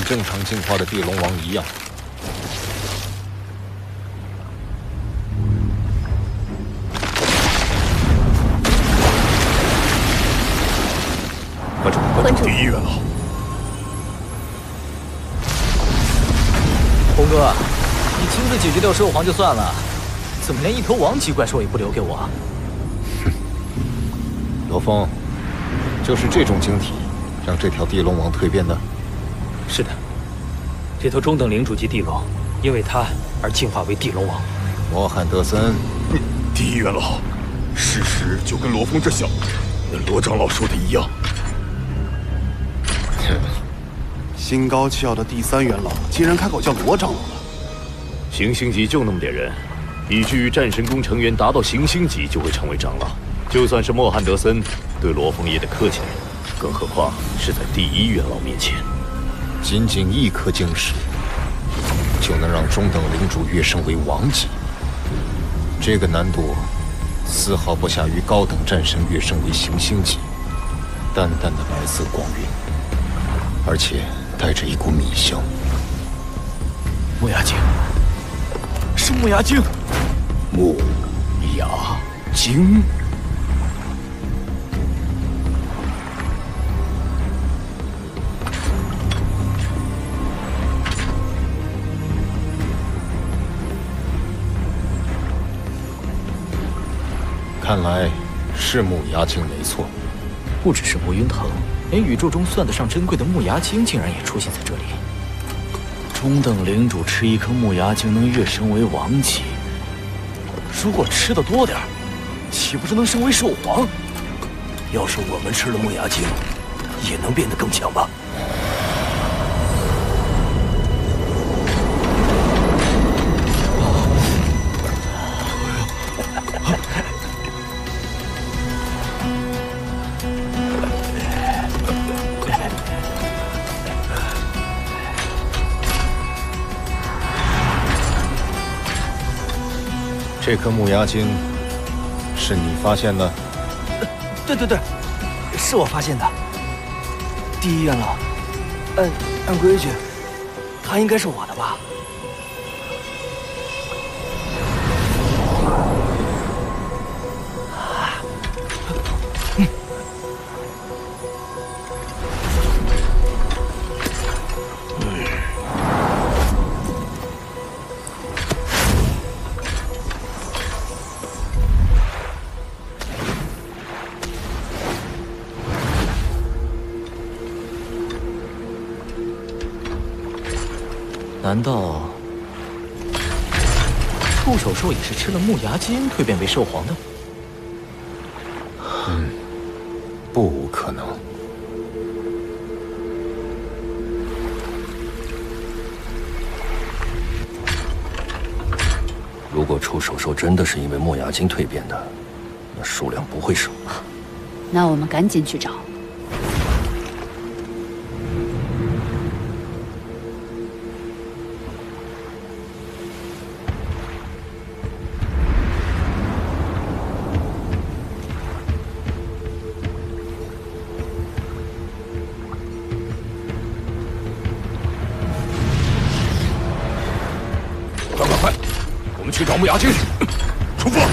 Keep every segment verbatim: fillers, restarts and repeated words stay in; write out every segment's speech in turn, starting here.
正常进化的地龙王一样。 关注，关注！第一元老， 红哥，你亲自解决掉兽皇就算了，怎么连一头王级怪兽也不留给我？ 哼，罗峰，就是这种晶体，让这条地龙王蜕变的。 是的，这头中等领主级地龙，因为它而进化为地龙王。 莫汉德森， 第一元老，事实就跟罗峰这小子、那罗长老说的一样。 心高气傲的第三元老竟然开口叫罗长老了。 行星级就那么点人，以至于战神宫成员达到行星级就会成为长老。就算是莫汉德森，对罗峰也得客气点，更何况是在第一元老面前。 仅仅一颗晶石，就能让中等领主跃升为王级，这个难度丝毫不下于高等战神跃升为行星级。淡淡的白色光晕，而且 带着一股米香。 木牙精，是木牙精。 木牙精， 看来是木牙精没错。 不只是木晕腾。 连宇宙中算得上珍贵的木牙精，竟然也出现在这里。中等领主吃一颗木牙精能跃升为王级，如果吃的多点儿，岂不是能升为兽皇？要是我们吃了木牙精，也能变得更强吧？ 这颗木牙精是你发现的？ 对对对，是我发现的。第一元老，按按规矩，它应该是我的吧？嗯。难道触手兽也是吃了木牙精蜕变为兽皇的？ 嗯，不可能。 如果触手兽真的是因为木牙精蜕变的，那数量不会少。 那我们赶紧去找。 去找木牙精，出发！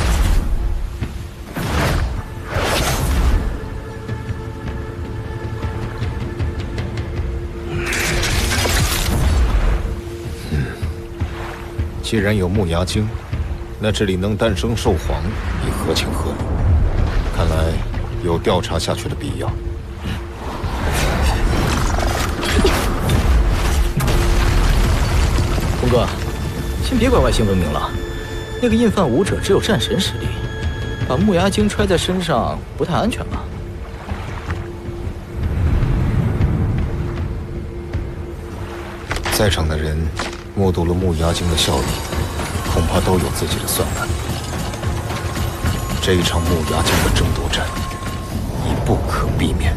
嗯，既然有木牙精，那这里能诞生兽皇也合情合理。看来有调查下去的必要。 红哥，先别怪外星文明了。 那个印犯武者只有战神实力，把木牙精揣在身上不太安全吧？ 在场的人目睹了木牙精的效力，恐怕都有自己的算盘。这一场木牙精的争夺战已不可避免。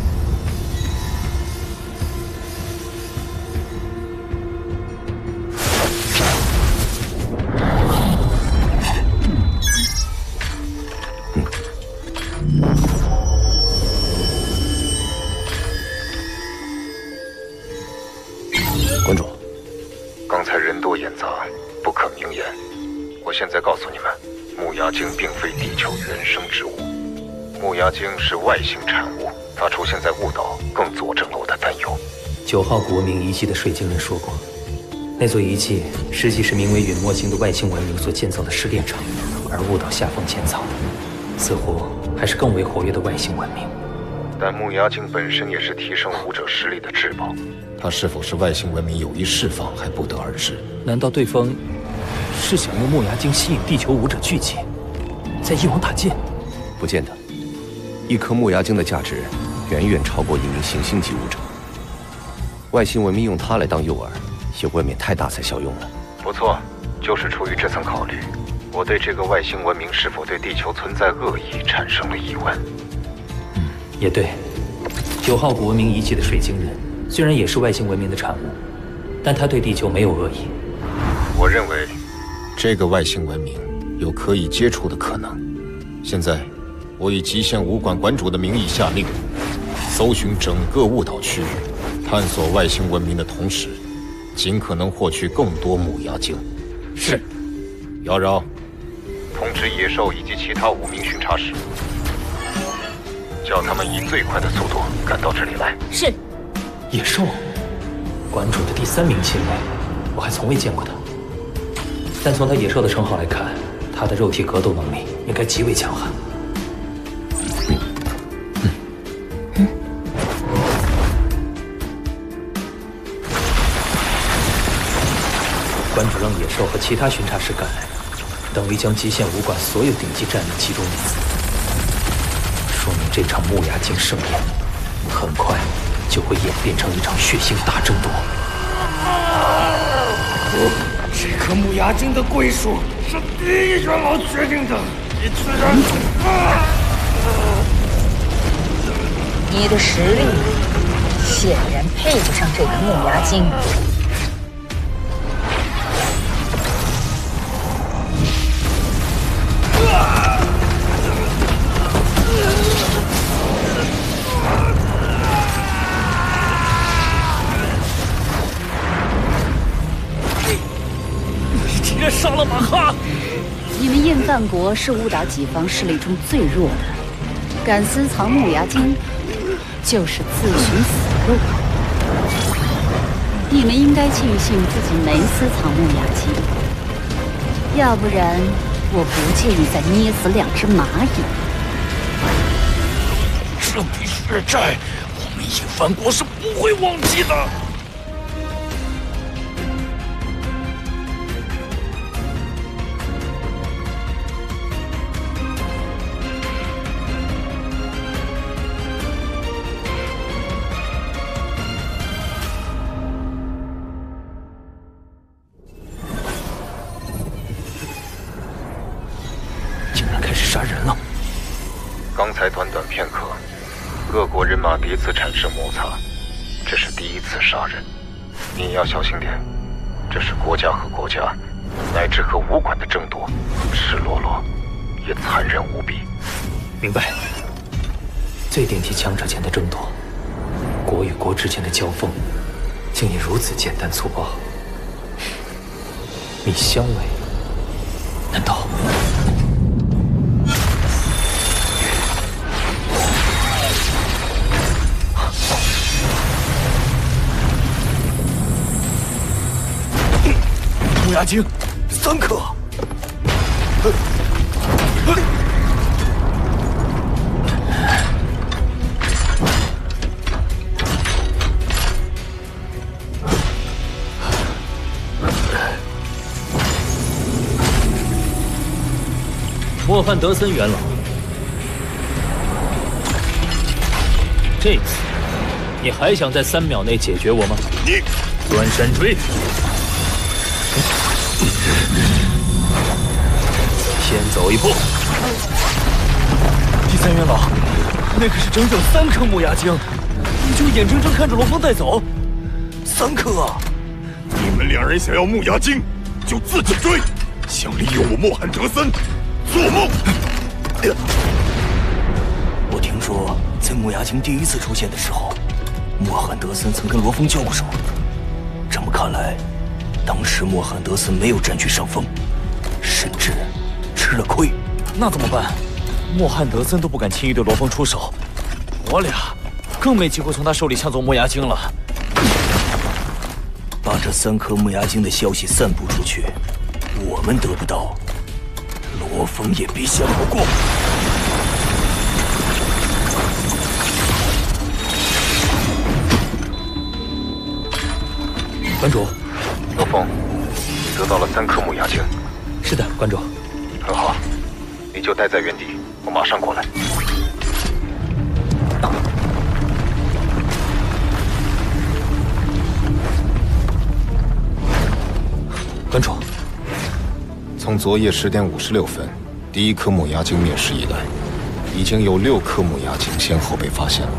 关牙精是外星产物，它出现在雾岛，更佐证了我的担忧。 九号古文明遗迹的水晶人说过，那座遗迹实际是名为陨墨星的外星文明所建造的试炼场，而雾岛下方潜藏的，似乎还是更为活跃的外星文明。 但木牙精本身也是提升武者实力的至宝，它是否是外星文明有意释放，还不得而知。 难道对方是想用木牙精吸引地球武者聚集，在一网打尽？ 不见得，一颗木牙精的价值远远超过一名行星级武者。外星文明用它来当诱饵，也未免太大材小用了。 不错，就是出于这层考虑，我对这个外星文明是否对地球存在恶意产生了疑问。 嗯，也对。九号古文明遗迹的水晶人虽然也是外星文明的产物，但他对地球没有恶意。 我认为，这个外星文明有可以接触的可能。现在，我以极限武馆馆主的名义下令，搜寻整个雾岛区域，探索外星文明的同时，尽可能获取更多木牙精。 是。 妖娆，通知野兽以及其他五名巡查使，叫他们以最快的速度赶到这里来。 是。 野兽，馆主的第三名亲卫，我还从未见过他。但从他野兽的称号来看，他的肉体格斗能力应该极为强悍。嗯嗯嗯。馆主让野兽和其他巡查使赶来，等于将极限武馆所有顶级战力集中一次，说明这场木牙精盛宴很快就会演变成一场血腥大争夺。 这颗木牙精的归属是第一元老决定的，你居然…… 你的实力显然配不上这颗木牙精。 杀了马哈！ 你们燕饭国是雾岛几方势力中最弱的，敢私藏木牙精，就是自寻死路。你们应该庆幸自己没私藏木牙精，要不然我不介意再捏死两只蚂蚁。 这笔血债，我们燕饭国是不会忘记的。 刚才短短片刻，各国人马彼此产生摩擦，这是第一次杀人。你要小心点，这是国家和国家，乃至和武馆的争夺，赤裸裸，也残忍无比。 明白。最顶级强者间的争夺，国与国之间的交锋，竟也如此简单粗暴。米香味，难道？ 木牙精，三颗。 莫范德森元老，这次你还想在三秒内解决我吗？ 你钻山锥。先走一步。 第三元老，那可是整整三颗木牙精，你就眼睁睁看着罗峰带走？三颗啊！ 你们两人想要木牙精，就自己追，想利用我莫罕德森，做梦！ 我听说，在木牙精第一次出现的时候，莫罕德森曾跟罗峰交过手。这么看来，当时莫罕德森没有占据上风，甚至吃了亏。那怎么办？ 莫汉德森都不敢轻易对罗峰出手，我俩更没机会从他手里抢走木牙精了。 把这三颗木牙精的消息散布出去，我们得不到，罗峰也别想好过。 馆主， 罗峰，你得到了三颗木牙精。 是的，馆主。 很好，你就待在原地，我马上过来。 馆主， 从昨夜十点五十六分第一颗木牙精灭世以来，已经有六颗木牙精先后被发现了。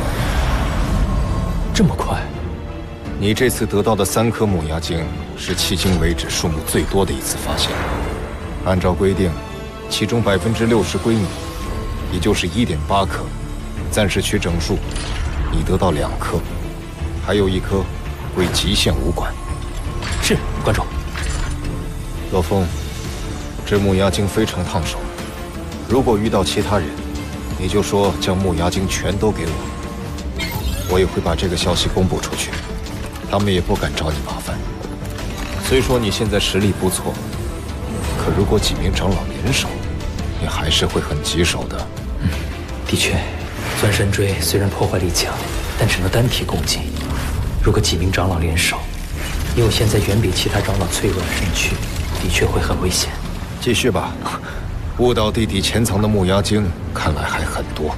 这么快？ 你这次得到的三颗木牙精是迄今为止数目最多的一次发现。按照规定，其中百分之六十归你，也就是一点八颗。暂时取整数，你得到两颗，还有一颗归极限武馆。 是，馆主。 罗峰，这木牙精非常烫手，如果遇到其他人，你就说将木牙精全都给我，我也会把这个消息公布出去，他们也不敢找你麻烦。虽说你现在实力不错，可如果几名长老联手，你还是会很棘手的。 嗯，的确，钻神锥虽然破坏力强，但只能单体攻击。如果几名长老联手，以我现在远比其他长老脆弱的身躯，的确会很危险。 继续吧，雾岛地底潜藏的木牙精看来还很多。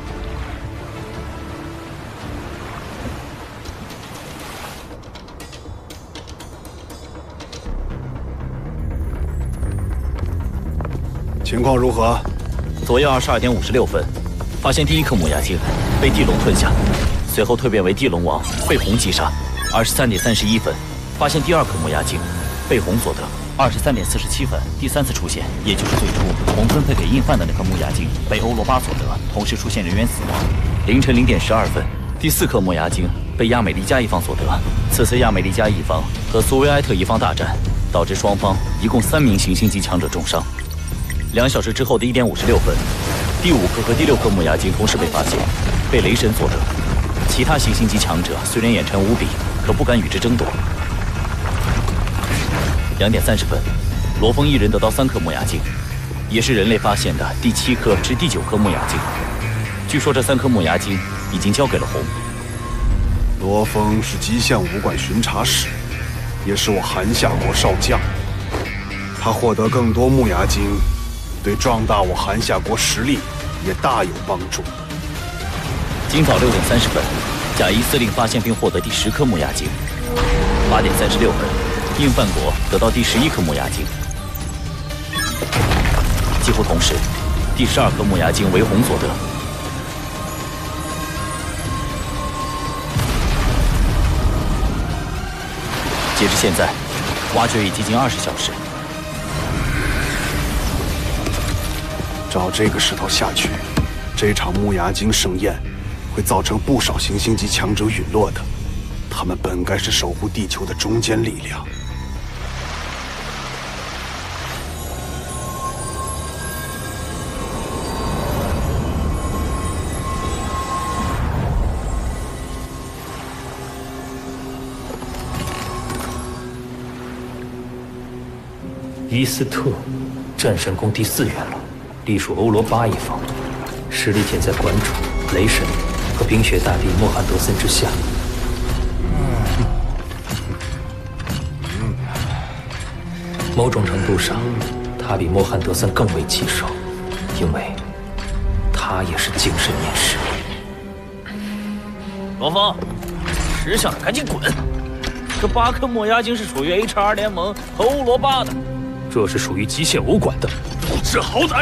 情况如何？ 昨夜二十二点五十六分，发现第一颗木牙精被地龙吞下，随后蜕变为地龙王，被红击杀。二十三点三十一分，发现第二颗木牙精被红所得。二十三点四十七分，第三次出现，也就是最初红分配给印犯的那颗木牙精被欧罗巴所得，同时出现人员死亡。凌晨零点十二分，第四颗木牙精被亚美利加一方所得。此次亚美利加一方和苏维埃特一方大战，导致双方一共三名行星级强者重伤。两小时之后的一点五十六分，第五颗和第六颗木牙精同时被发现，被雷神所得。其他行星级强者虽然眼馋无比，可不敢与之争夺。两点三十分，罗峰一人得到三颗木牙精，也是人类发现的第七颗至第九颗木牙精。据说这三颗木牙精已经交给了红。 罗峰是极限武馆巡查使，也是我韩夏国少将。他获得更多木牙精，对壮大我韩夏国实力也大有帮助。 今早六点三十分，贾伊司令发现并获得第十颗木牙精。八点三十六分，印犯国得到第十一颗木牙精。几乎同时，第十二颗木牙精为红所得。截至现在，挖掘已接近二十小时。 照这个势头下去，这场木牙精盛宴会造成不少行星级强者陨落的。他们本该是守护地球的中坚力量。 伊斯特，战神宫第四元老，隶属欧罗巴一方，实力仅在馆主、雷神和冰雪大帝莫汉德森之下。某种程度上，他比莫汉德森更为棘手，因为他也是精神面试。 罗峰，识相的赶紧滚！这八颗木牙精是属于 H R 联盟和欧罗巴的。 这是属于极限武馆的， 不知好歹！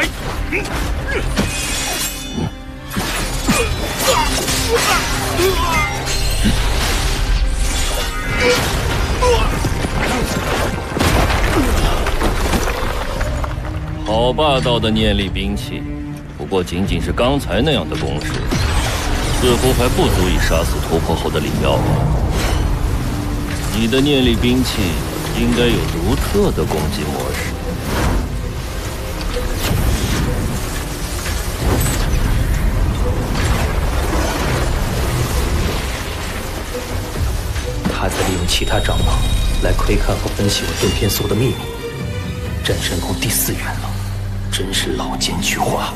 好霸道的念力兵器，不过仅仅是刚才那样的攻势，似乎还不足以杀死突破后的李耀。你的念力兵器应该有独特的攻击模式。 其他长老来窥看和分析我遁天锁的秘密。战神宫第四元老，真是老奸巨猾。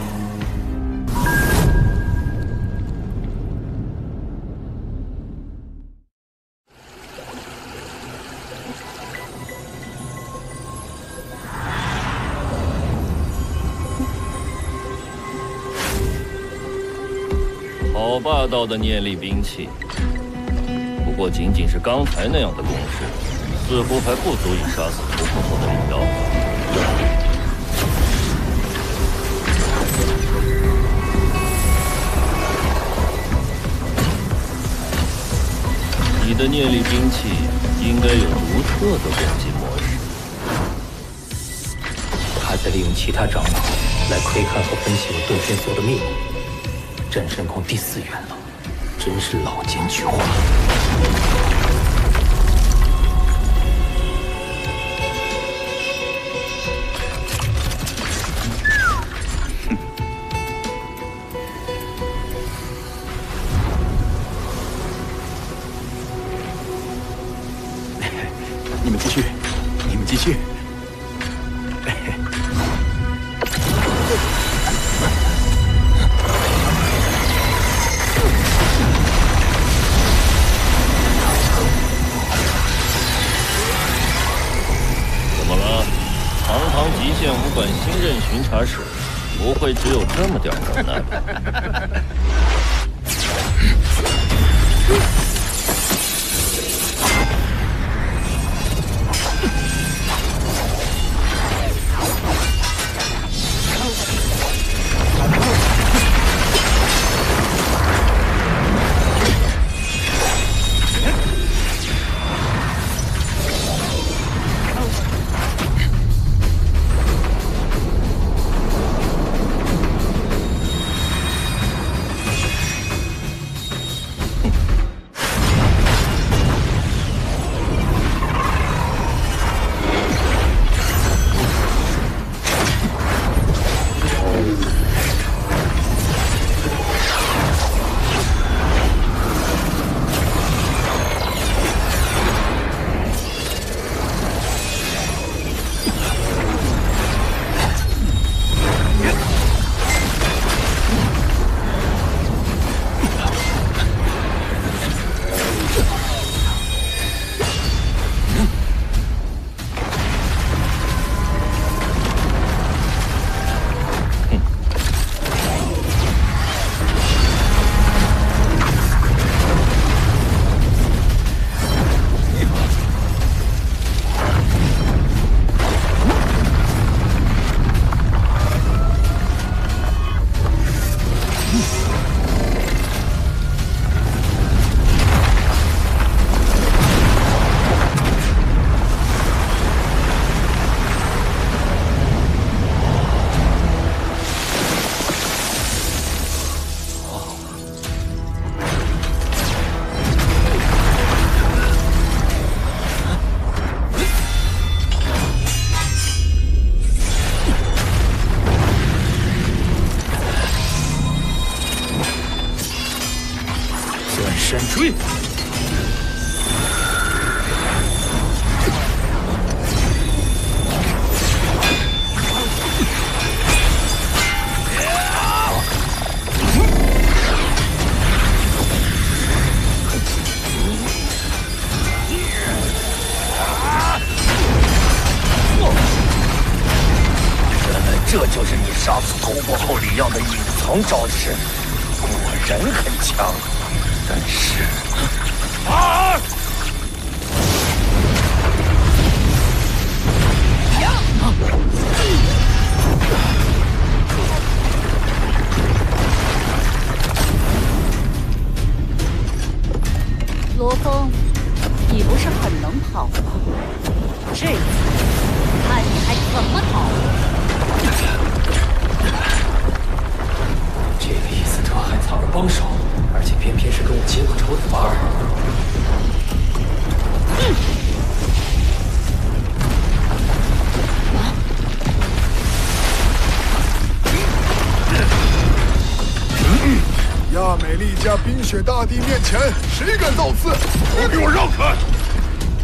好霸道的念力兵器，不过仅仅是刚才那样的攻势，似乎还不足以杀死突破后的李瑶。你的念力兵器应该有独特的攻击模式。 他在利用其他长老来窥看和分析我遁天锁的秘密。战神宫第四元老，真是老奸巨猾。 你们继续，你们继续。 极限武馆新任巡查使，不会只有这么点能耐吧？ 闪追！原来这就是你杀死突破后李耀的隐藏招式，果然很强。 但是，啊！ 罗峰，你不是很能跑吗？这次看你还怎么跑！ 这个伊斯特还藏了帮手。 而且偏偏是跟我结过仇的法尔。 嗯、亚美利加冰雪大帝面前，谁敢造次？ 都给我让开！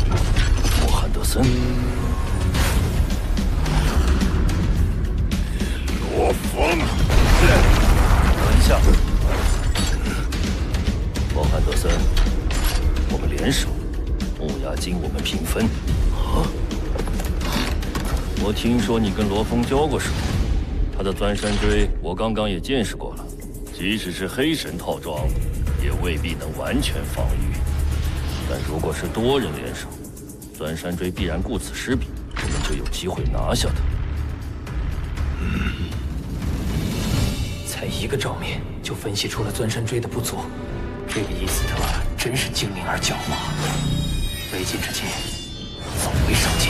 德森。 罗峰， 等一下，莫汉德森，我们联手，木牙精我们平分。啊！我听说你跟罗峰交过手，他的钻山锥我刚刚也见识过了，即使是黑神套装，也未必能完全防御。但如果是多人联手，钻山锥必然顾此失彼，我们就有机会拿下他。 嗯，才一个照面就分析出了钻山锥的不足，这个伊斯特真是精明而狡猾。未尽之计，总会上进。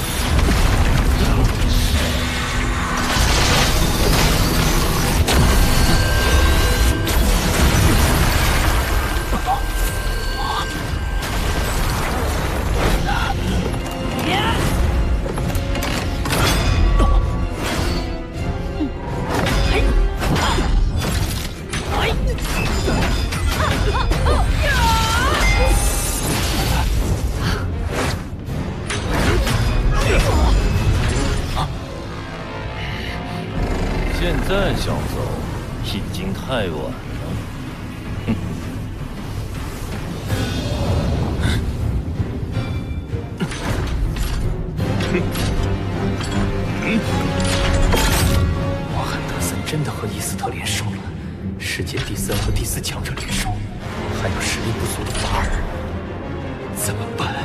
现在想走，已经太晚了。哼！ 莫汉德森真的和伊斯特联手了，世界第三和第四强者联手，还有实力不足的法尔，怎么办？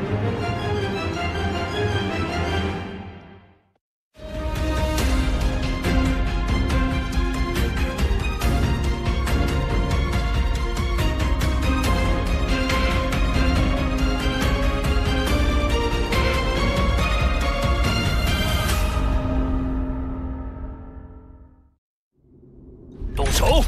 动手！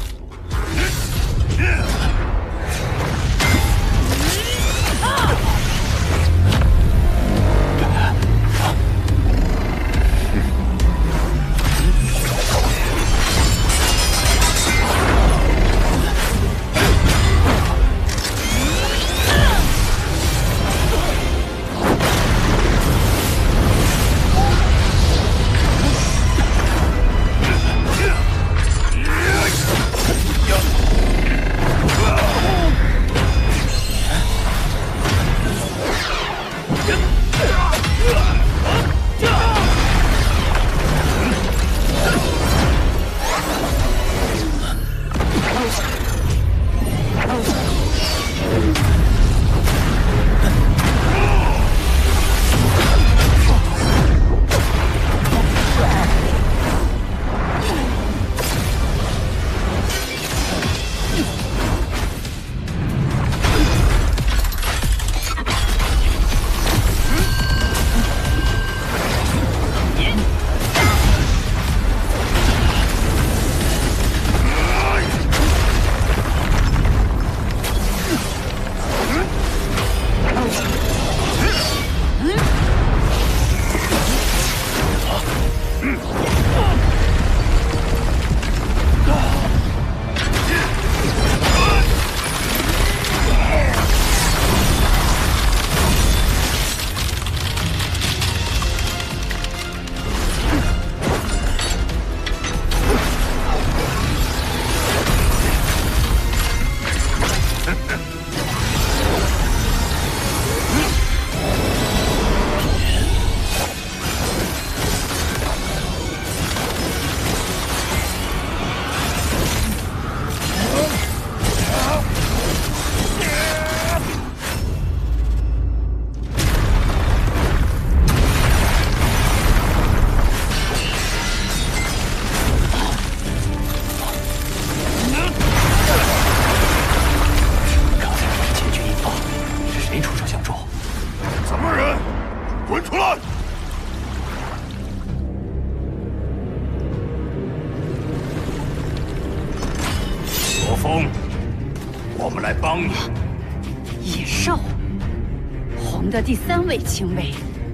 风，我们来帮你。 野兽，红的第三位亲卫。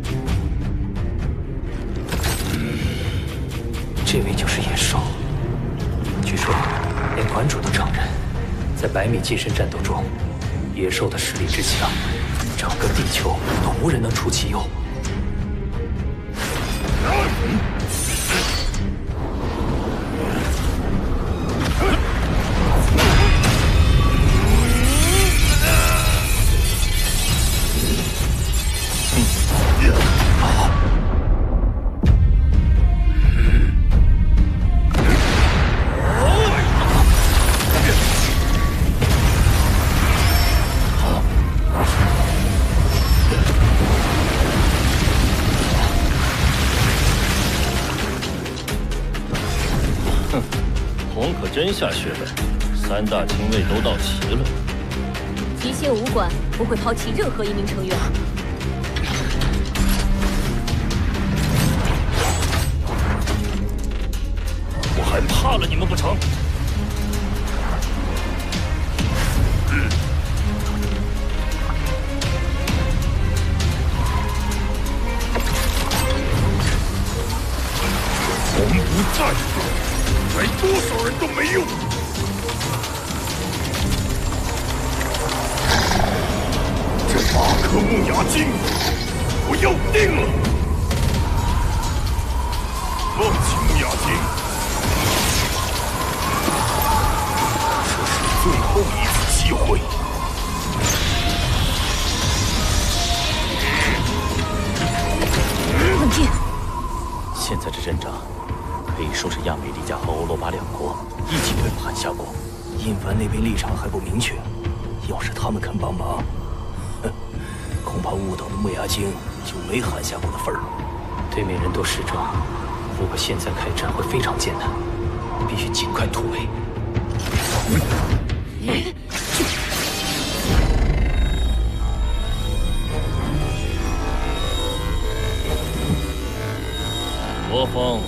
这位就是野兽。据说，连馆主都承认，在百米近身战斗中，野兽的实力之强， 整个地球都无人能出其右。 真下血本，三大亲卫都到齐了。 极限武馆不会抛弃任何一名成员。 我还怕了你们不成？嗯。 红不在。 来多少人都没用！这八颗木牙精，我要定了！放弃木牙精，这是最后一次机会。 冷静。 现在这阵仗。 可以说是亚美利加和欧罗巴两国一起对付韩夏国，印凡那边立场还不明确。要是他们肯帮忙，哼，恐怕误导的木牙精就没韩夏国的份儿了。 对面人多势众，如果现在开战会非常艰难，必须尽快突围。 罗峰。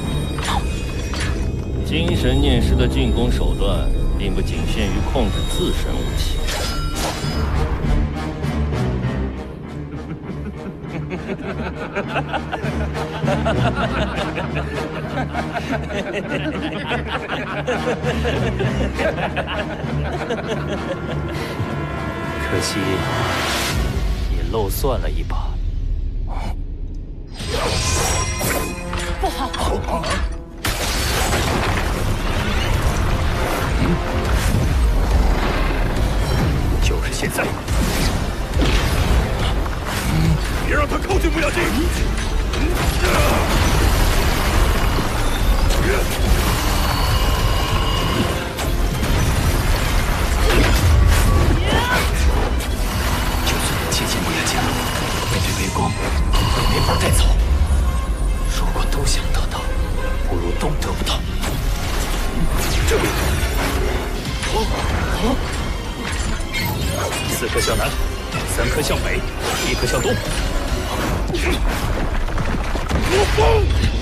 精神念师的进攻手段，并不仅限于控制自身武器。 可惜，你漏算了一把。 不好！ 就是现在！别让他靠近木牙精！ 就算能接近木牙精，面对围攻也没法带走。如果都想得到，不如都得不到。这里。哦哦。 四颗向南，三颗向北，一颗向东。 罗峰，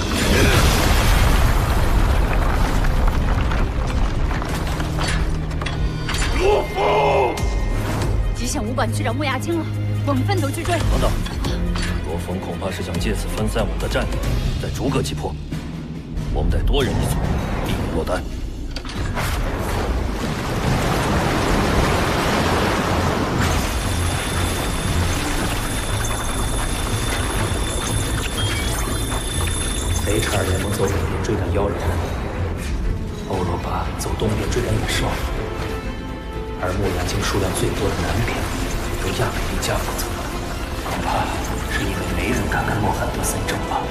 罗峰！ 极限武馆去找木牙精了，我们分头去追。 等等，罗峰恐怕是想借此分散我们的战力，再逐个击破。我们得多人一组，避免落单。 雷查尔联盟走北边追赶妖人，欧罗巴走东边追赶野兽，而木牙精数量最多的南边由亚美利加负责，恐怕是因为没人敢跟莫罕德森争吧。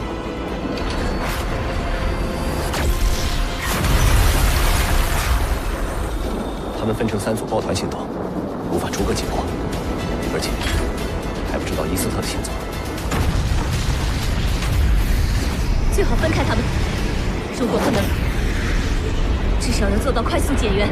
他们分成三组抱团行动，无法逐个击破，而且还不知道伊斯特的行踪。 最好分开他们，如果不能，至少要做到快速减员。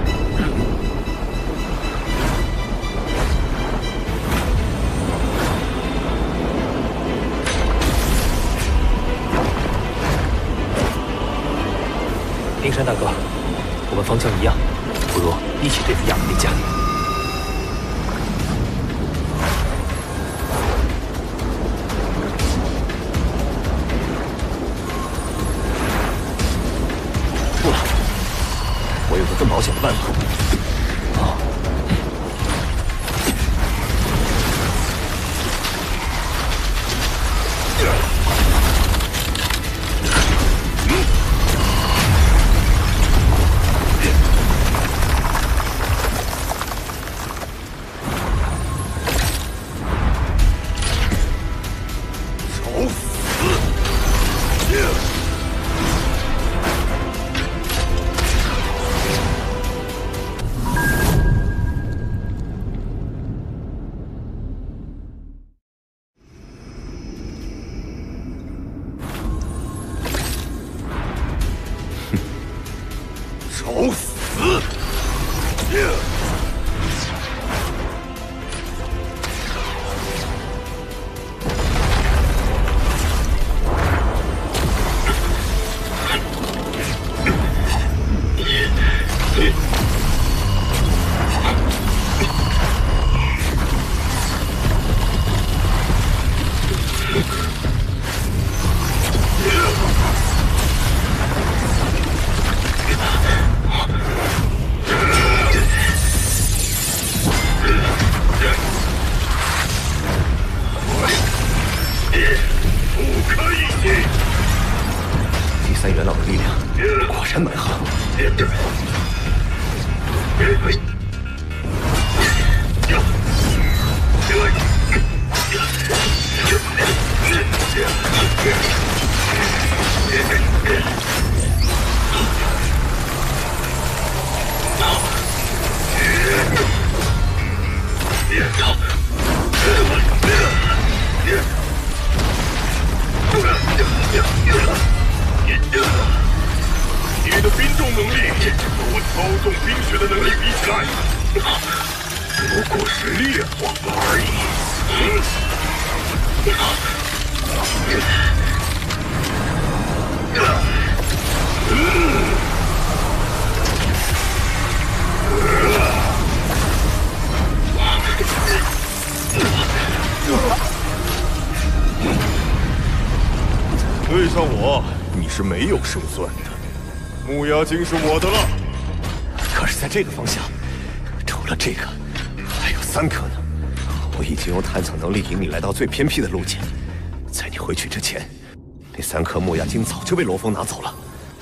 冰山大哥，我们方向一样，不如一起对付亚美利加。 更保险的办法。啊！ 三元老的力量果然蛮横。 你的冰冻能力和我操纵冰雪的能力比起来，不过是劣化而已。对上我，你是没有胜算的。木牙精是我的了。 可是，在这个方向，除了这个，还有三颗呢。我已经用探测能力引你来到最偏僻的路径，在你回去之前，那三颗木牙精早就被罗峰拿走了。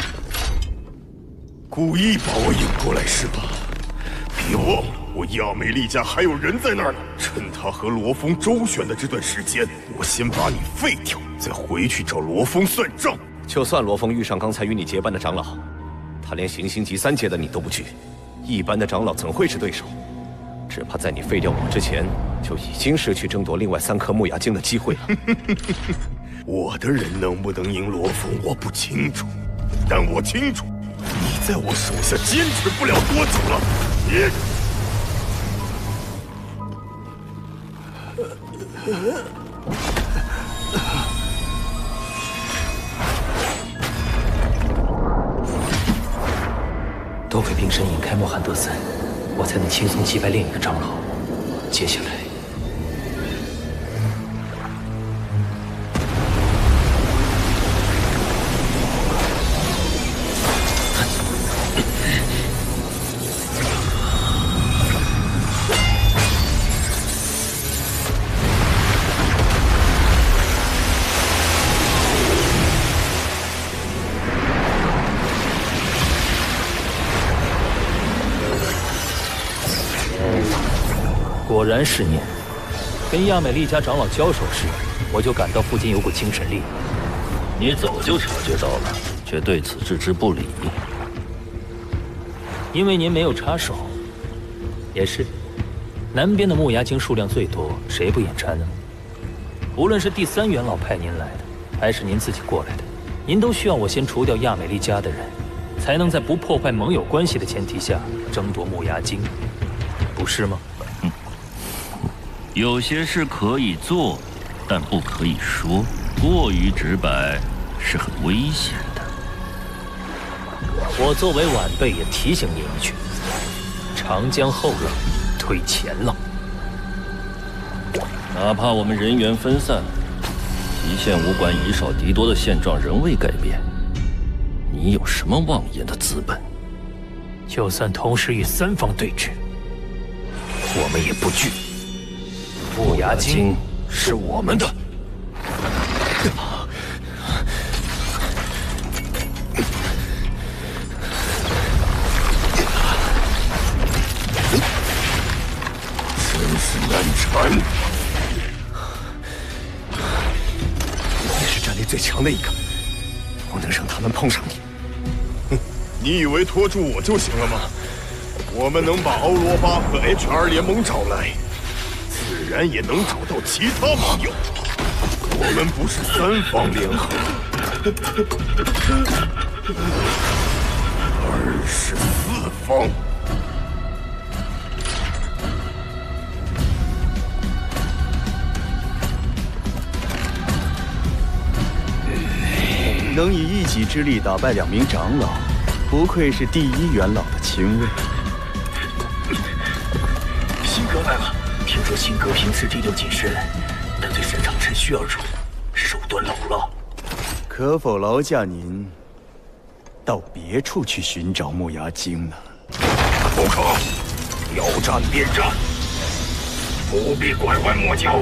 故意把我引过来是吧？别忘了，我亚美利家还有人在那儿呢。趁他和罗峰周旋的这段时间，我先把你废掉，再回去找罗峰算账。 就算罗峰遇上刚才与你结伴的长老，他连行星级三阶的你都不惧，一般的长老怎会是对手？只怕在你废掉我之前，就已经失去争夺另外三颗木牙精的机会了。 我的人能不能赢罗峰，我不清楚，但我清楚，你在我手下坚持不了多久了。你。 多亏冰神引开莫罕德森，我才能轻松击败另一个长老。接下来，果然是念。跟亚美利家长老交手时，我就感到附近有股精神力。 你早就察觉到了，却对此置之不理。 因为您没有插手。也是，南边的木牙精数量最多，谁不眼馋呢？无论是第三元老派您来的，还是您自己过来的，您都需要我先除掉亚美利家的人，才能在不破坏盟友关系的前提下争夺木牙精，不是吗？ 有些事可以做，但不可以说。过于直白是很危险的。 我作为晚辈也提醒您一句：长江后浪推前浪。 哪怕我们人员分散，极限武馆以少敌多的现状仍未改变，你有什么妄言的资本？ 就算同时与三方对峙，我们也不惧。木牙精是我们的。 真是难缠。 你是战力最强的一个，不能让他们碰上你。 哼，你以为拖住我就行了吗？我们能把欧罗巴和 H R 联盟找来。自然也能找到其他盟友。我们不是三方联合，而是四方。 能以一己之力打败两名长老，不愧是第一元老的亲卫。 新哥来了。听说新哥平时第六谨慎，但对沈长臣需要处手段老了。 可否劳驾您到别处去寻找木牙精呢？ 不可，要战便战，不必拐弯抹角。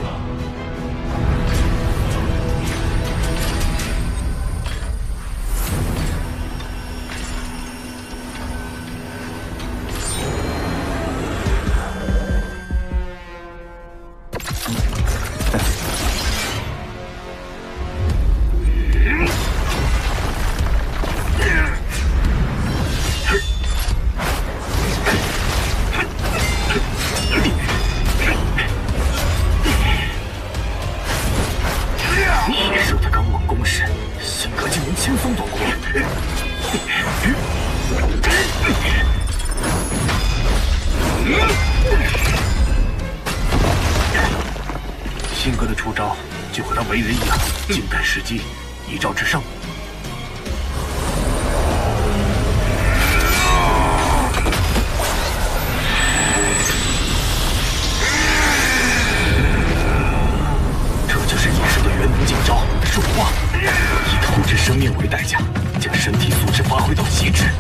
的出招，就和他为人一样，静待时机，一招制胜。这就是野兽的元能禁招——兽化，以透支生命为代价，将身体素质发挥到极致。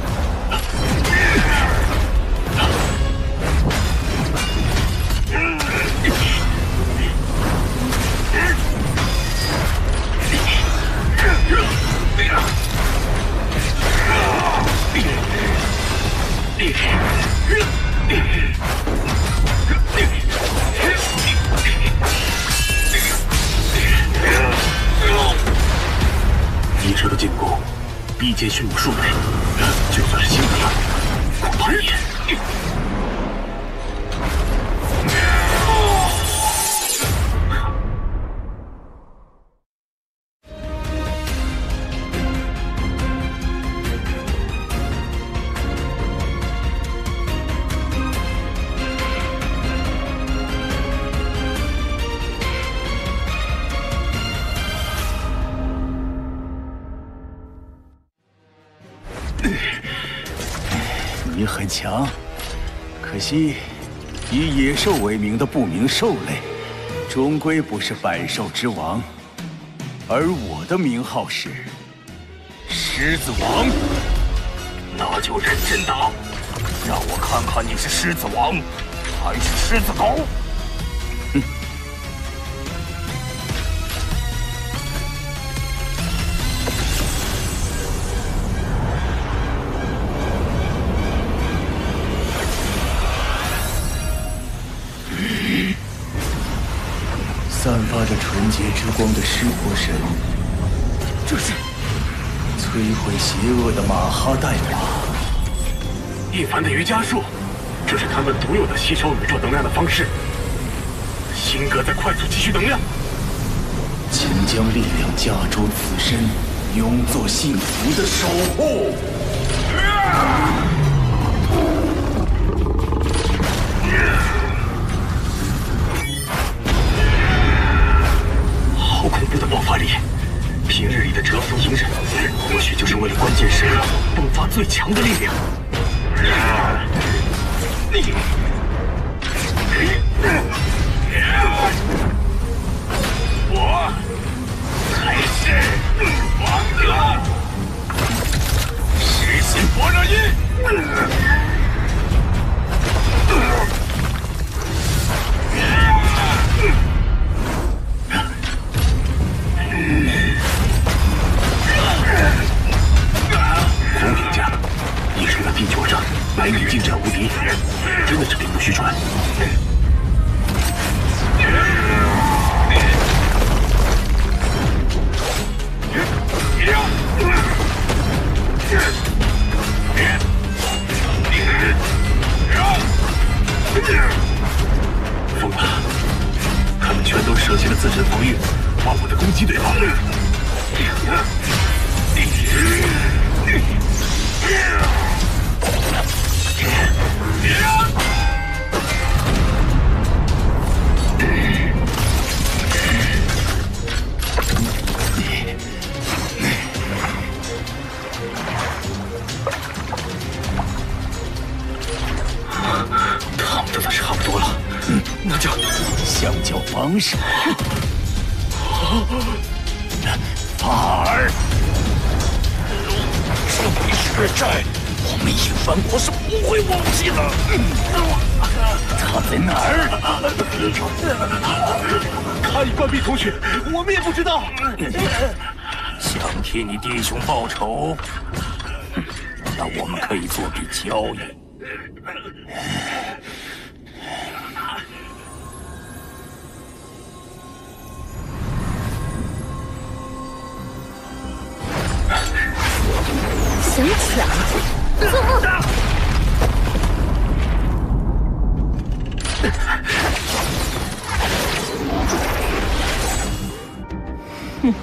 敌车的进攻逼近迅猛数倍，就算是新的了，恐怕也。 你很强，可惜以野兽为名的不明兽类，终归不是百兽之王。而我的名号是狮子王。 那就认真打，让我看看你是狮子王还是狮子狗。 哼！散发着纯洁之光的湿婆神，这是摧毁邪恶的马哈代法。 一凡的瑜伽术，这是他们独有的吸收宇宙能量的方式。星哥在快速汲取能量， 请将力量加诸此身，永做幸福的守护。啊好恐怖的爆发力！平日里的蛰伏隐忍，或许就是为了关键时刻迸发最强的力量。我才是王者！实心般若音！ 红评价，一生在地球上百米近战无敌，真的是名不虚传。疯了！他们全都舍弃了自身防御，忘我的攻击对方。 他们都差不多了，那就相较方式。法尔，这笔血债，我们尹凡国是不会忘记的。他在哪儿？ 他与关闭同学，我们也不知道。想替你弟兄报仇，那我们可以做笔交易。 想抢？做梦！哼！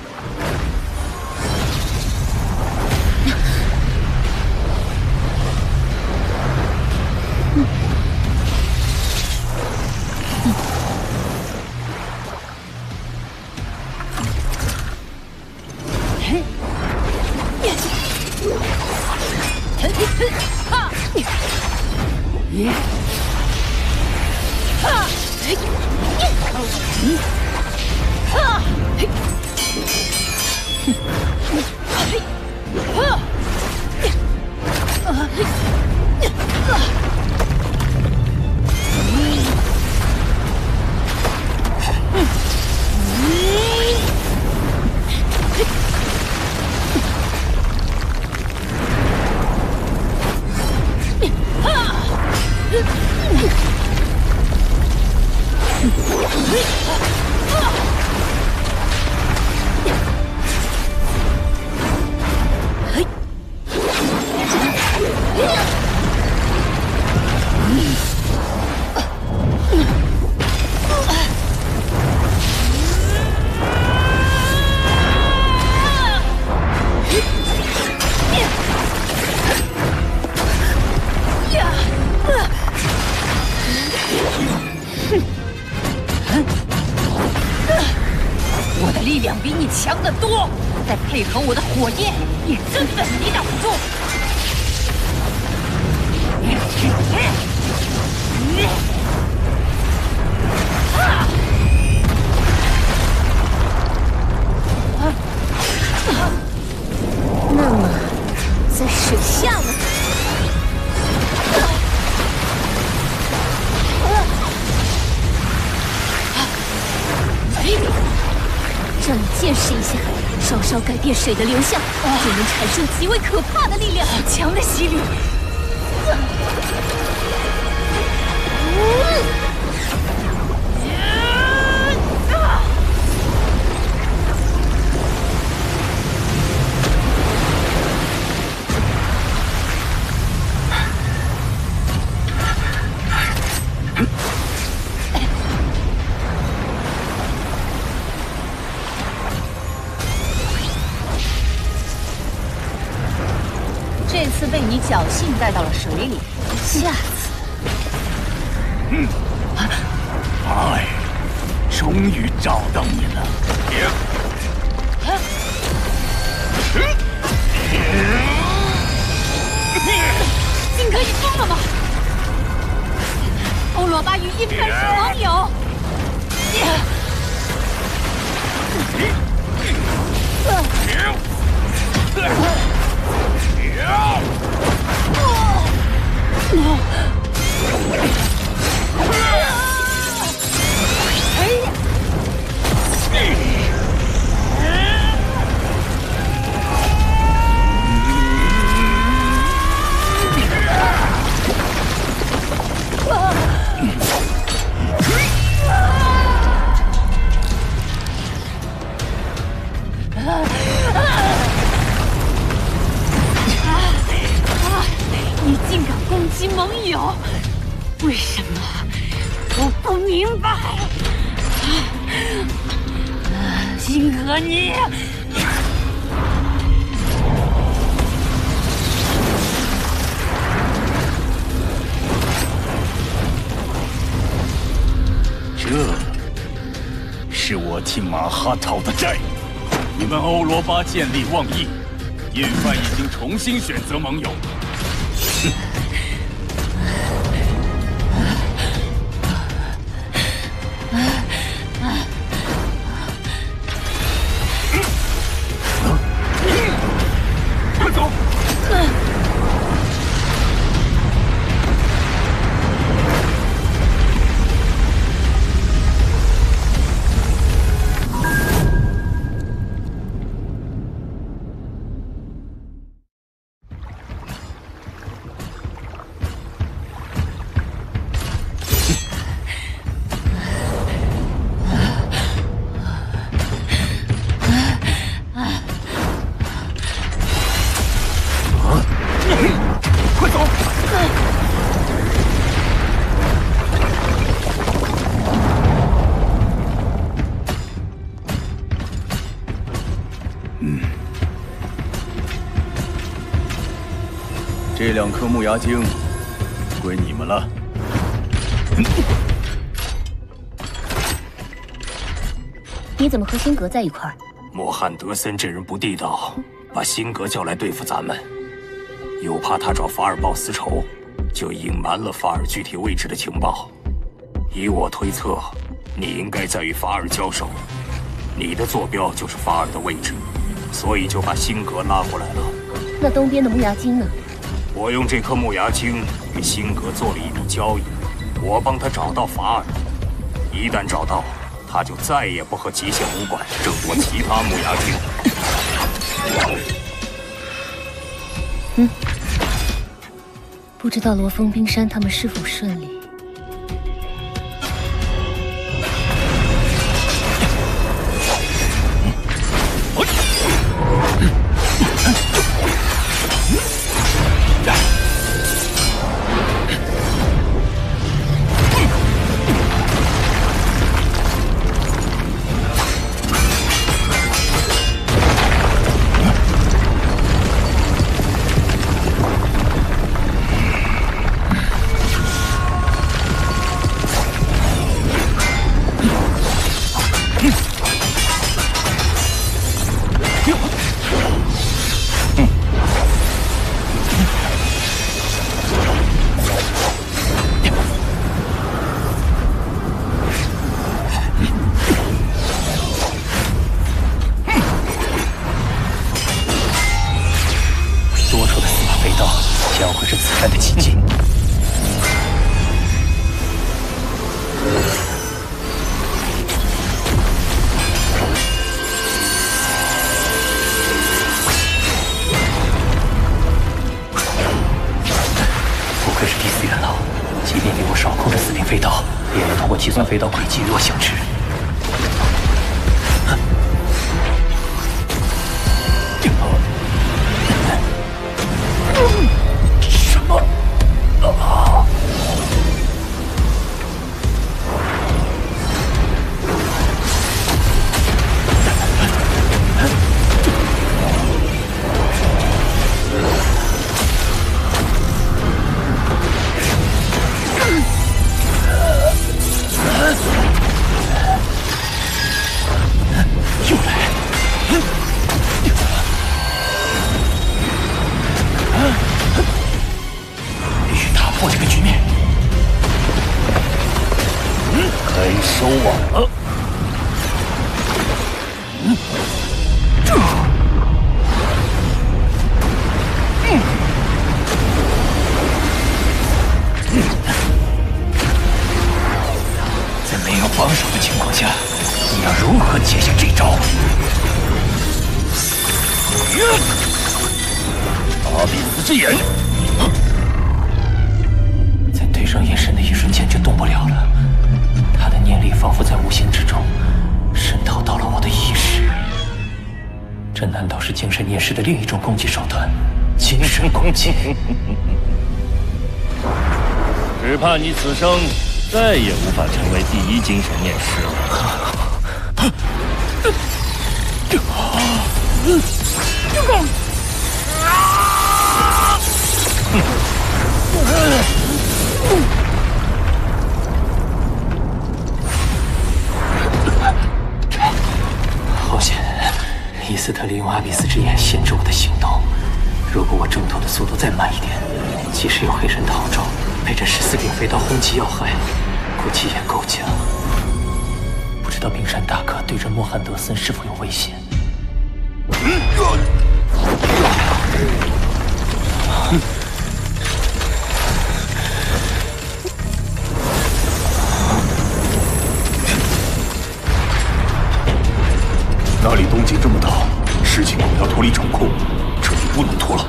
啊！嘿！啊！啊！ 我的力量比你强得多，再配合我的火焰，也根本抵挡不住。 那么，在水下呢？让你见识一下，稍稍改变水的流向，就能产生极为可怕的力量，强的吸力。 这次被你侥幸带到了水里，下次， 嗯，哎，终于找到你了。 荆轲，你疯了吗？欧罗巴与阴范是盟友。你竟敢攻击盟友，为什么？我不明白。荆轲，你这是我替马哈讨的债。你们欧罗巴见利忘义，印范已经重新选择盟友。哼！快走！这两颗木牙精归你们了。 你怎么和辛格在一块儿？ 莫汉德森这人不地道，把辛格叫来对付咱们，又怕他找法尔报私仇，就隐瞒了法尔具体位置的情报。 依我推测，你应该在与法尔交手，你的坐标就是法尔的位置，所以就把辛格拉过来了。 那东边的木牙精呢？ 我用这颗木牙精与辛格做了一笔交易，我帮他找到法尔，一旦找到，他就再也不和极限武馆争夺其他木牙精。 嗯，不知道罗峰、冰山他们是否顺利。 计算飞刀轨迹与我相知。什么？啊！又来！必须打破这个局面。 该收网了。 嗯，这。嗯。在没有帮手的情况下，你要如何接下这招？ 阿比斯之眼， 在对上眼神的一瞬间就动不了了。他的念力仿佛在无形之中渗透到了我的意识。这难道是精神念师的另一种攻击手段？精神攻击？ 只怕你此生再也无法成为第一精神念师了。 好险！伊斯特利用阿比斯之眼限制我的行动。如果我挣脱的速度再慢一点，即使有黑神套咒，被这十四柄飞刀轰击要害，估计也够呛。不知道冰山大哥对阵莫汉德森是否有危险？ 那里动静这么大，事情恐要脱离掌控，这里不能拖了。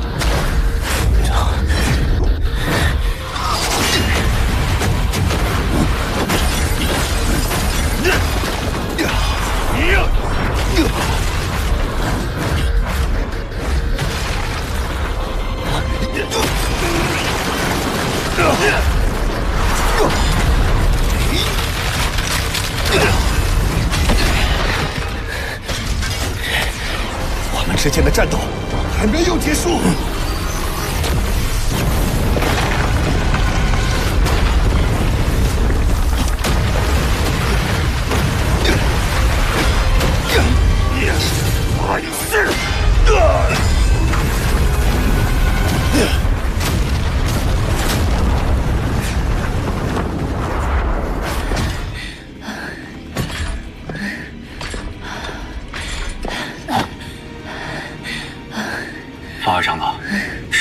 我们之间的战斗还没有结束。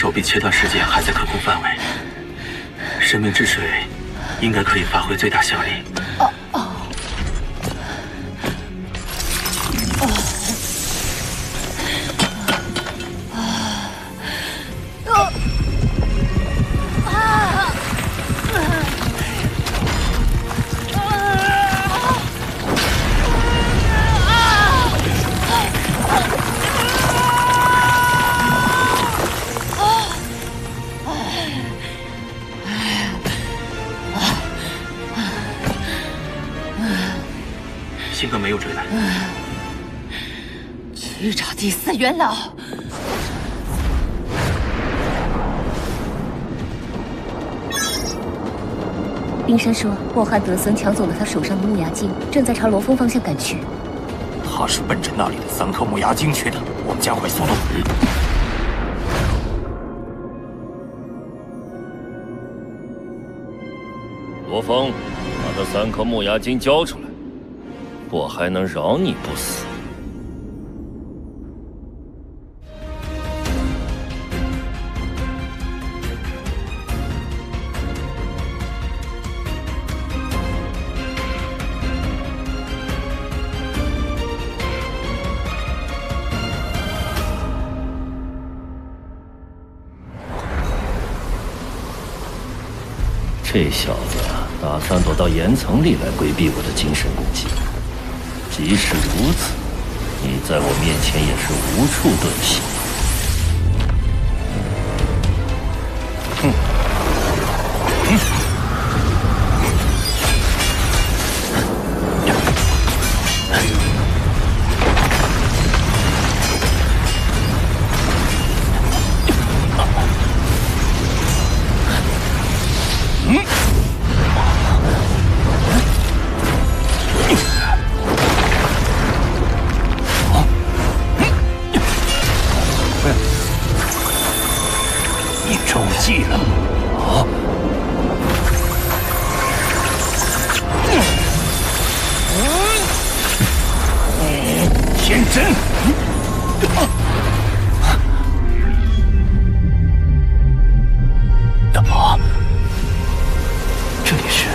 手臂切断时间还在可控范围，生命之水应该可以发挥最大效力。 哦哦。 星哥没有追来， 去找第四元老。冰山说，莫汉德森抢走了他手上的木牙精，正在朝罗峰方向赶去。 他是奔着那里的三颗木牙精去的，我们加快速度。 罗峰，把那三颗木牙精交出来，我还能饶你不死。这小子打算躲到岩层里来规避我的精神攻击。即使如此，你在我面前也是无处遁形。哼！嗯记了啊！天真！啊！这里是……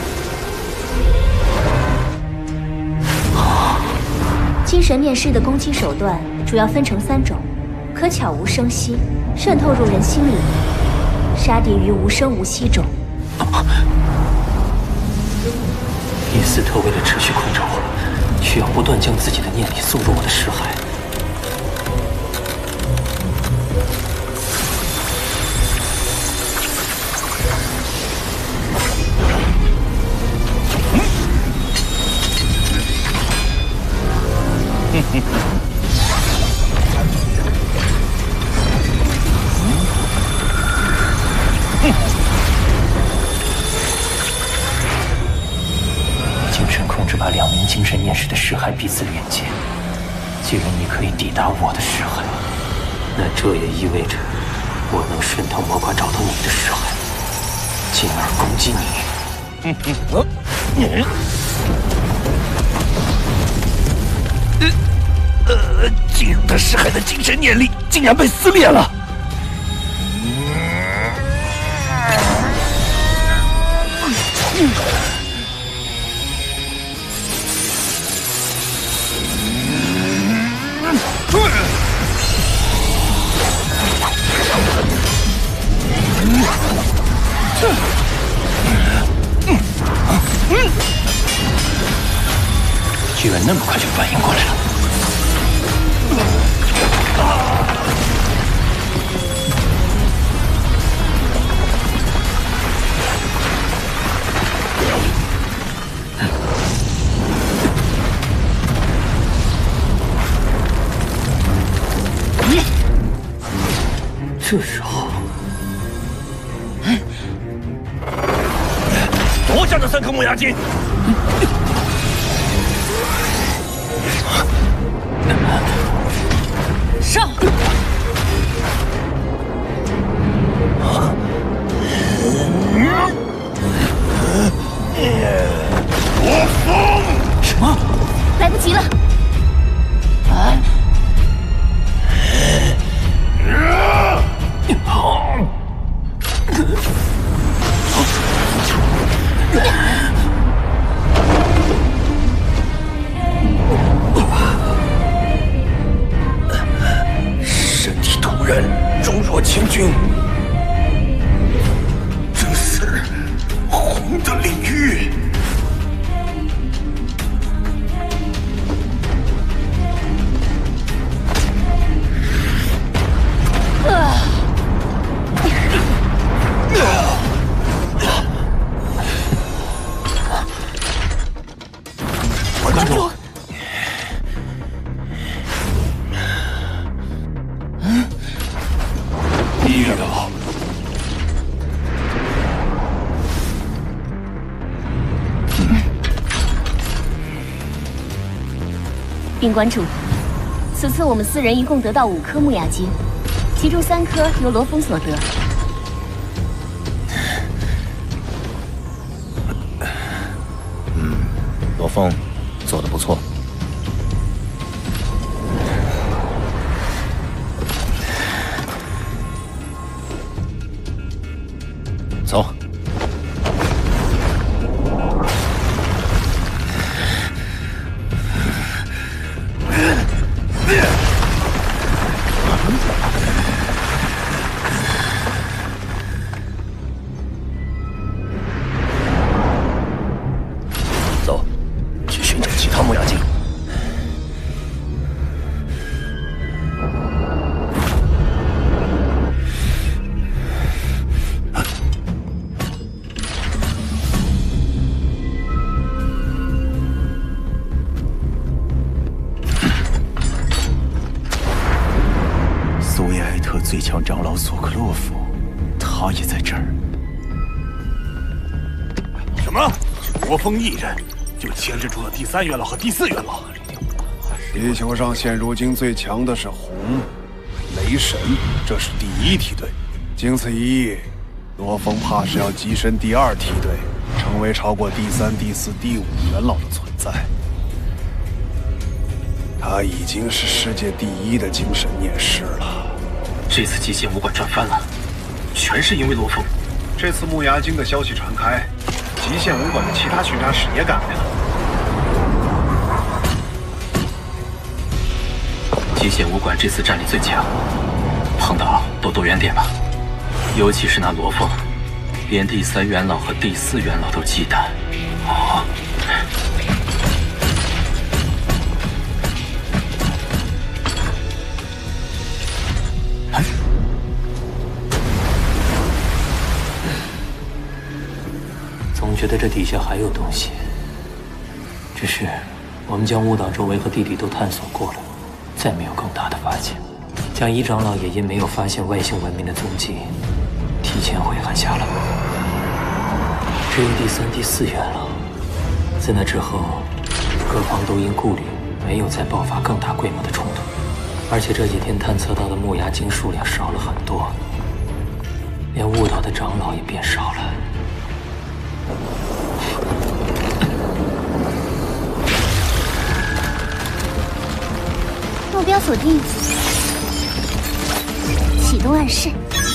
精神面试的攻击手段主要分成三种：可悄无声息，渗透入人心里。杀敌于无声无息中。 伊斯特为了持续控制我，需要不断将自己的念力送入我的识海。 哼哼哼。 精神控制把两名精神念师的识海彼此连接。既然你可以抵达我的识海，那这也意味着我能渗透魔瓜找到你的识海，进而攻击你。 嗯嗯，我，你，呃，进入他识海的精神念力竟然被撕裂了。 居然那么快就反应过来了！这时候， 夺下那三颗木牙精！ 上！ 我疯！ 什么？来不及了！啊！ 好！ 关主。 嗯，地狱老。 禀馆主，此次我们四人一共得到五颗木牙晶，其中三颗由罗峰所得。 嗯，罗峰做得不错。走。 走，去寻找其他木牙精。 苏维埃特最强长老索克洛夫，他也在这儿。 什么？罗峰一人就牵制住了第三元老和第四元老？ 地球上现如今最强的是红、雷神，这是第一梯队。经此一役，罗峰怕是要跻身第二梯队，成为超过第三、第四、第五元老的存在。他已经是世界第一的精神念师了。 这次极限武馆赚翻了，全是因为罗峰。 这次木牙精的消息传开。 极限武馆的其他巡查使也赶来了。 极限武馆这次战力最强，碰到都躲远点吧。尤其是那罗峰，连第三元老和第四元老都忌惮。哦， 总觉得这底下还有东西，只是我们将雾岛周围和地底都探索过了，再没有更大的发现。江一长老也因没有发现外星文明的踪迹，提前回寒峡了。只有第三、第四元老，在那之后，各方都因顾虑，没有再爆发更大规模的冲突。而且这几天探测到的木牙精数量少了很多，连雾岛的长老也变少了。 目标锁定，启动暗示。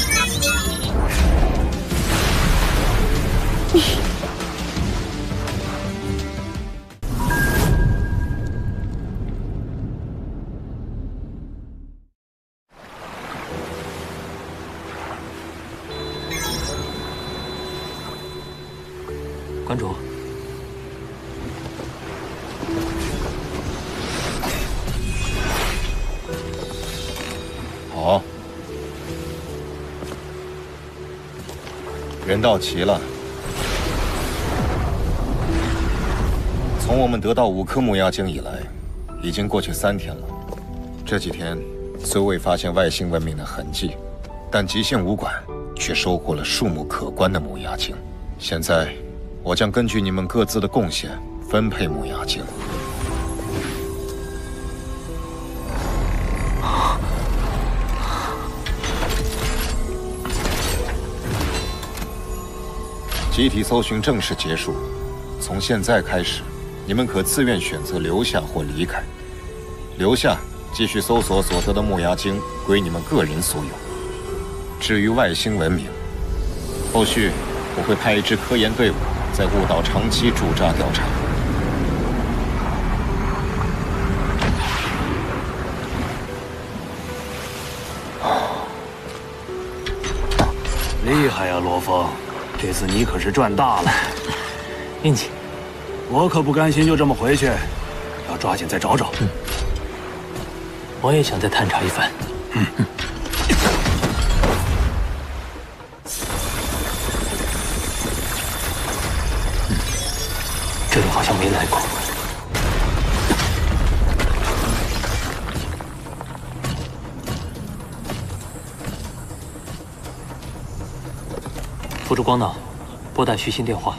馆主。 好，人到齐了。从我们得到五颗木牙精以来，已经过去三天了。这几天虽未发现外星文明的痕迹，但极限武馆却收获了数目可观的木牙精。现在，我将根据你们各自的贡献分配木牙精。 集体搜寻正式结束，从现在开始，你们可自愿选择留下或离开。留下，继续搜索所得的木牙精归你们个人所有。至于外星文明，后续我会派一支科研队伍在雾岛长期驻扎调查。 厉害呀，罗峰！ 这次你可是赚大了， 运气。 我可不甘心就这么回去，要抓紧再找找。 嗯，我也想再探查一番。嗯嗯。这里好像没来过。 辅助光脑，拨打徐鑫电话。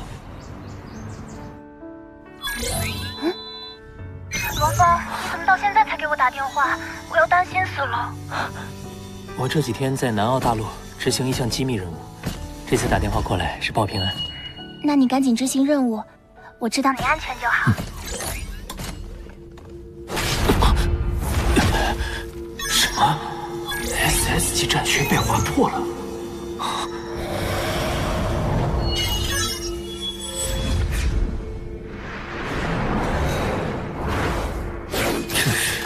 嗯，罗峰，你怎么到现在才给我打电话？我要担心死了。 我这几天在南澳大陆执行一项机密任务，这次打电话过来是报平安。 那你赶紧执行任务，我知道你安全就好。 什么 ？S S 级战区被划破了？这是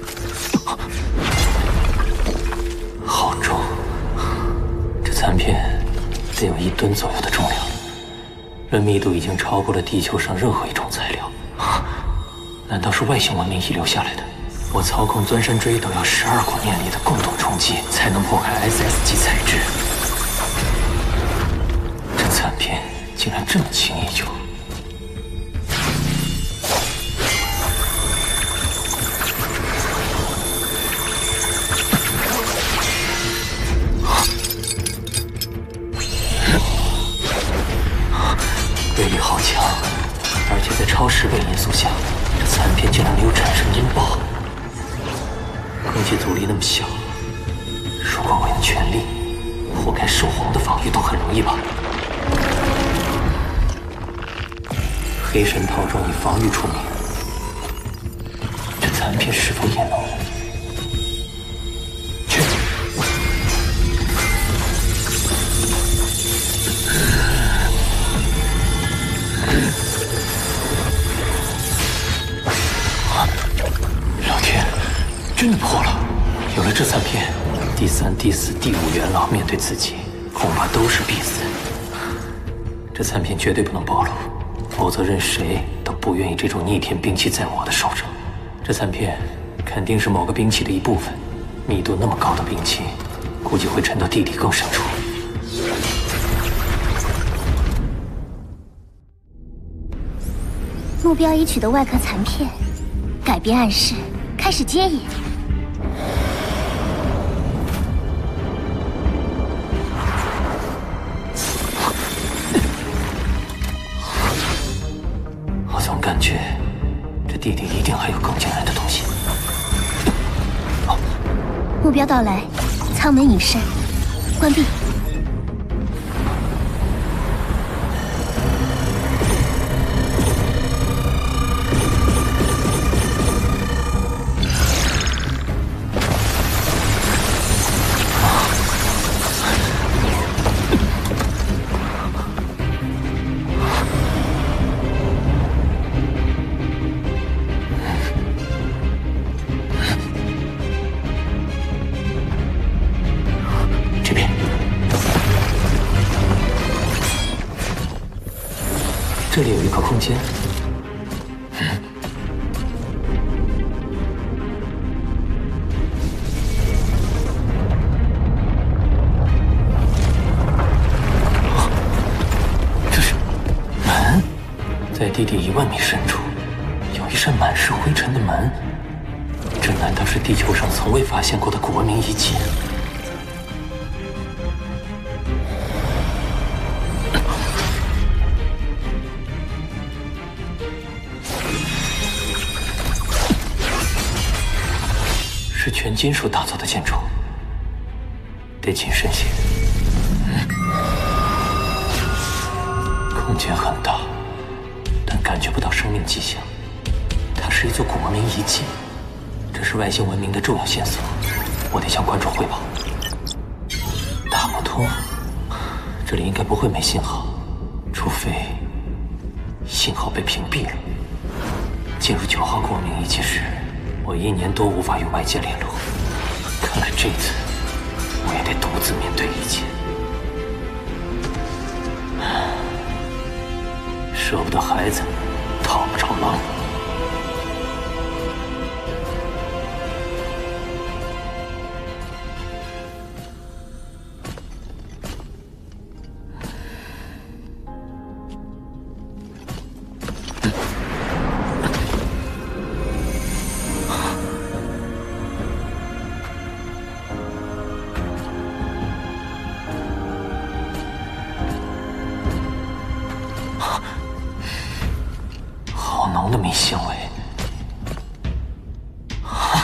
好重，这残片得有一吨左右的重量，论密度已经超过了地球上任何一种材料。难道是外星文明遗留下来的？我操控钻山锥都要十二股念力的共同冲击，才能破开 S S 级材质。这残片竟然这么轻易就……威力好强，而且在超十倍音速下，这残片竟然没有产生音爆。空气阻力那么小，如果我用全力破开兽皇的防御，都很容易吧？黑神套装以防御出名，这残片是否也能？去！老天！真的破了！有了这残片，第三、第四、第五元老面对自己，恐怕都是必死。这残片绝对不能暴露，否则任谁都不愿意这种逆天兵器在我的手上。这残片肯定是某个兵器的一部分，密度那么高的兵器，估计会沉到地底更深处。 目标已取得外壳残片，改变暗示，开始接引。 我总感觉这地底一定还有更惊人的东西。 目标到来，舱门隐身，关闭。 这里有一个空间，嗯，这是门，在地底一万米深处，有一扇满是灰尘的门。这难道是地球上从未发现过的古文明遗迹？是全金属打造的建筑，得谨慎些。嗯，空间很大，但感觉不到生命迹象。它是一座古文明遗迹，这是外星文明的重要线索，我得向观众汇报。打不通，这里应该不会没信号，除非信号被屏蔽了。进入九号古文明遗迹时，我一年多无法与外界联络，看来这次我也得独自面对一切。舍不得孩子，讨不着狼。 密行为。啊！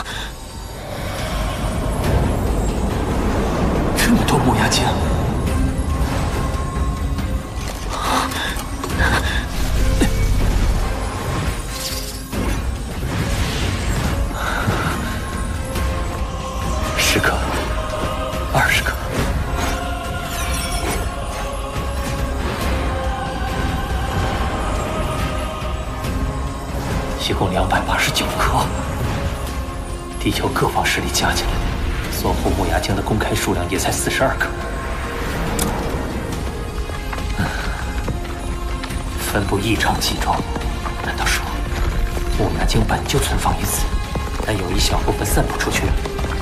这么多木牙精！十颗，二十颗。 一共两百八十九颗，地球各方势力加起来，锁护木牙精的公开数量也才四十二颗。分布异常集中，难道说木牙精本就存放于此，但有一小部分散布出去了？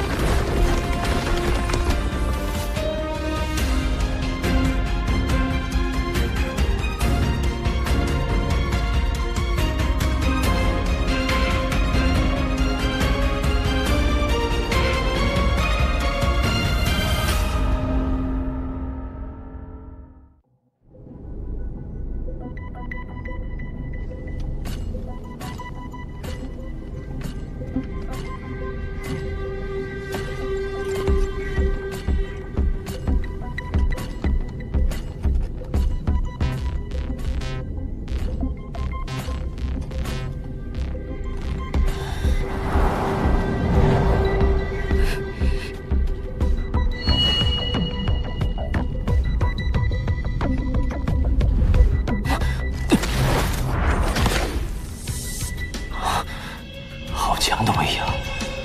强的威压，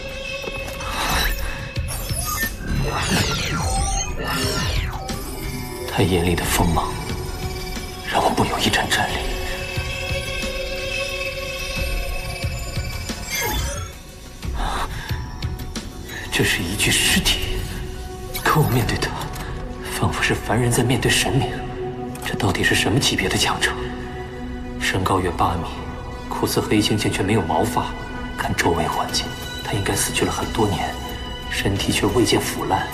太严厉的锋芒让我不由一阵战栗。这是一具尸体，可我面对他，仿佛是凡人在面对神明。这到底是什么级别的强者？身高约八米，酷似黑猩猩却没有毛发。 看周围环境，他应该死去了很多年，身体却未见腐烂。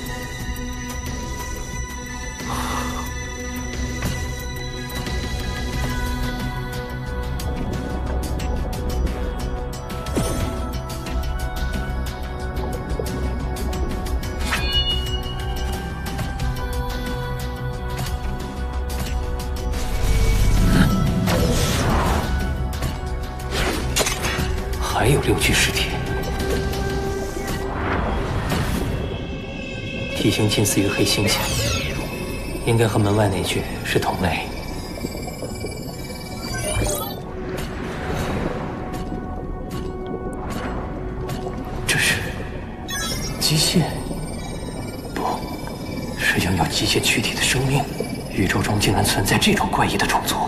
还有六具尸体，体型近似于黑猩猩，应该和门外那具是同类。这是机械？不，是拥有机械躯体的生命。宇宙中竟然存在这种怪异的种族。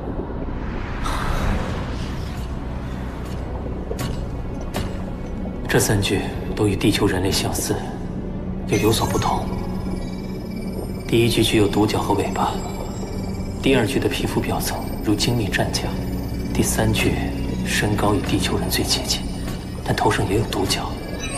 这三具都与地球人类相似，又有所不同。第一具具有独角和尾巴，第二具的皮肤表层如精密战甲，第三具身高与地球人最接近，但头上也有独角。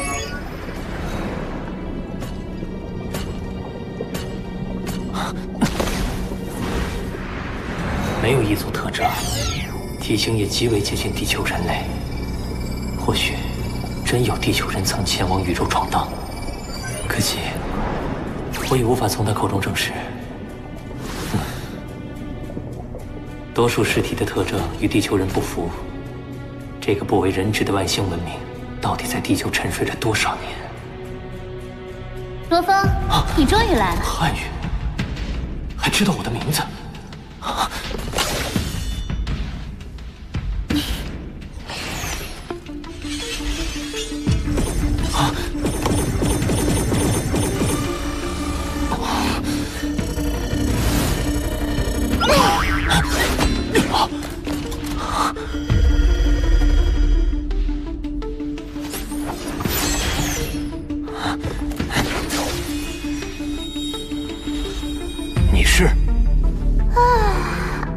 没有异族特征，体型也极为接近地球人类，或许。 真有地球人曾前往宇宙闯荡，可惜我也无法从他口中证实。嗯、多数尸体的特征与地球人不符，这个不为人知的外星文明到底在地球沉睡了多少年？ 罗峰，啊、你终于来了。 汉语，还知道我的名字。啊啊，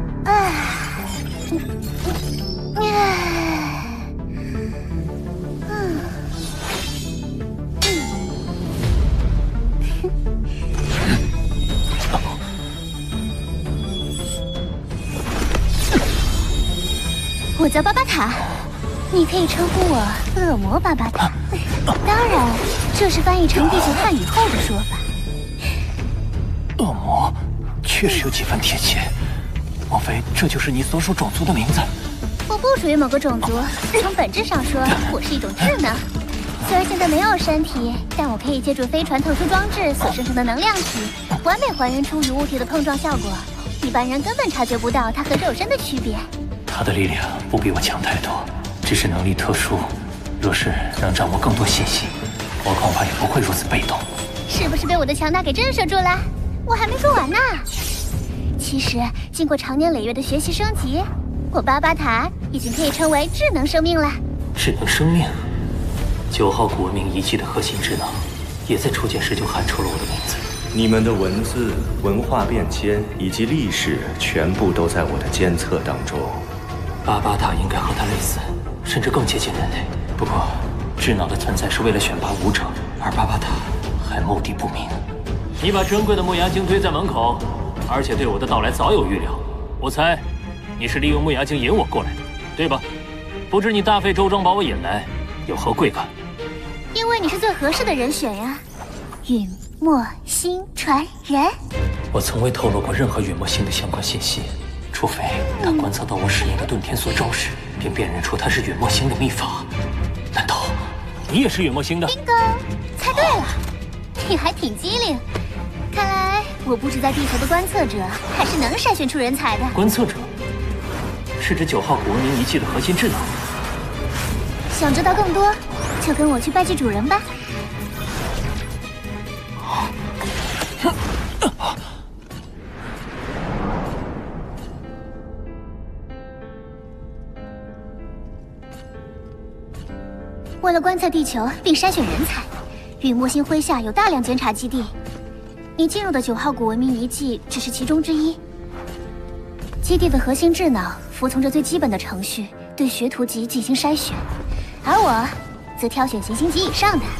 叫巴巴塔，你可以称呼我恶魔巴巴塔。当然，这是翻译成地球汉语后的说法。 恶魔，确实有几分贴切。莫非这就是你所属种族的名字？ 我不属于某个种族，从本质上说，我是一种智能。虽然现在没有身体，但我可以借助飞船特殊装置所生成的能量体，完美还原出与物体的碰撞效果。一般人根本察觉不到它和肉身的区别。 他的力量不比我强太多，只是能力特殊。若是能掌握更多信息，我恐怕也不会如此被动。 是不是被我的强大给震慑住了？我还没说完呢。其实，经过长年累月的学习升级，我巴巴塔已经可以称为智能生命了。 智能生命？九号古文明遗迹的核心智能，也在初见时就喊出了我的名字。 你们的文字、文化变迁以及历史，全部都在我的监测当中。 巴巴塔应该和他类似，甚至更接近人类。不过，智脑的存在是为了选拔武者，而巴巴塔还目的不明。你把珍贵的木牙精堆在门口，而且对我的到来早有预料。我猜，你是利用木牙精引我过来的，对吧？不知你大费周章把我引来，有何贵干？ 因为你是最合适的人选呀，陨墨星传人。 我从未透露过任何陨墨星的相关信息，除非他观测到我使用的遁天锁咒时，并辨认出它是陨墨星的秘法。难道你也是陨墨星的？ bingo， 猜对了，你还挺机灵。看来我布置在地球的观测者还是能筛选出人才的。 观测者是指九号古文明遗迹的核心智能。 想知道更多，就跟我去拜祭主人吧。为了观测地球并筛选人才，陨墨星麾下有大量监察基地。你进入的九号古文明遗迹只是其中之一。基地的核心智脑服从着最基本的程序，对学徒级进行筛选，而我则挑选行星级以上的。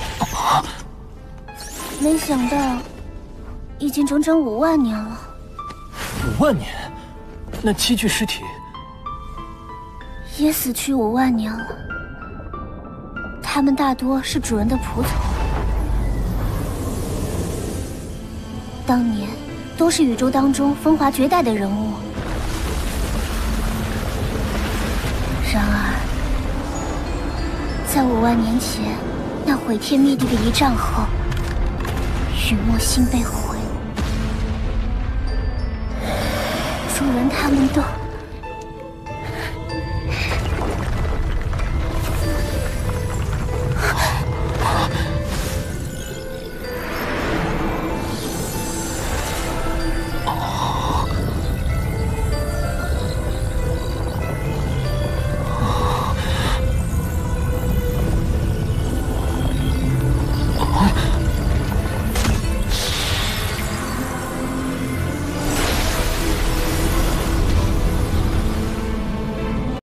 没想到，已经整整五万年了。 五万年？那七具尸体也死去五万年了。他们大多是主人的仆从。当年都是宇宙当中风华绝代的人物，然而在五万年前那毁天灭地的一战后，陨墨星被毁，主人他们都